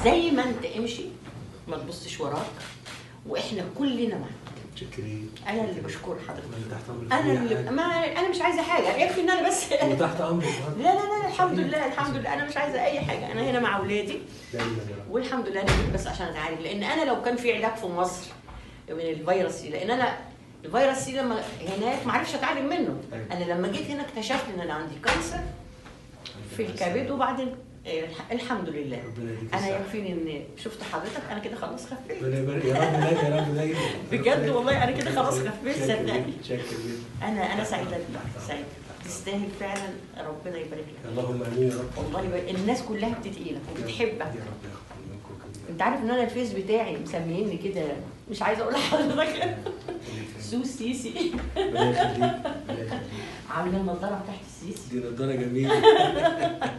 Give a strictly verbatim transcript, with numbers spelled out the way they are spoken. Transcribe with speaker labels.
Speaker 1: زي ما انت امشي ما تبصش وراك، واحنا كلنا معاك.
Speaker 2: متشكرين.
Speaker 1: انا اللي بشكر حضرتك.
Speaker 2: تحت امرك.
Speaker 1: انا اللي ما انا مش عايزه حاجه، يكفي ان انا بس
Speaker 2: وتحت امرك.
Speaker 1: لا لا لا الحمد لله الحمد لله، انا مش عايزه اي حاجه، انا هنا مع اولادي والحمد لله. انا جيت بس عشان اتعالج، لان انا لو كان في علاج في مصر من الفيروس سي، لان انا الفيروس سي لما هناك ما عرفش اتعالج منه. انا لما جيت هنا اكتشفت ان انا عندي كانسر في الكبد، وبعدين الحمد لله انا يكفيني ان شفت حضرتك، انا كده خلاص خفيت.
Speaker 2: ربنا يبارك يا رب دايما يا رب دايما
Speaker 1: بجد والله انا كده خلاص خفيت صدقني.
Speaker 2: شكرا جدا.
Speaker 1: انا انا سعيده بيك، سعيده، تستاهل فعلا، ربنا يبارك لك.
Speaker 2: اللهم امين يا رب.
Speaker 1: والله يبارك. الناس كلها بتدعي لك وبتحبك.
Speaker 2: يا رب ياخد منكم.
Speaker 1: انت عارف ان انا الفيس بتاعي مسميني كده، مش عايزه اقول لحضرتك سو سيسي.
Speaker 2: ربنا يخليك.
Speaker 1: عامله النضاره بتاعت السيسي.
Speaker 2: دي نضاره جميله.